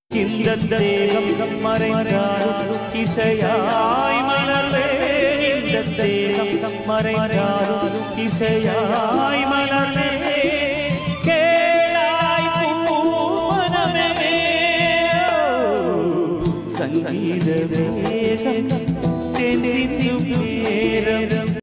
இந்த தேகம் மறைந்தாலும் இசையாய் மலர்வே இந்த தேகம் மறைந்தாலும் இசையாய் மலர்வே கேளாய் பூவனமே சங்கீத வேகம் தென்சிந்து நேரம்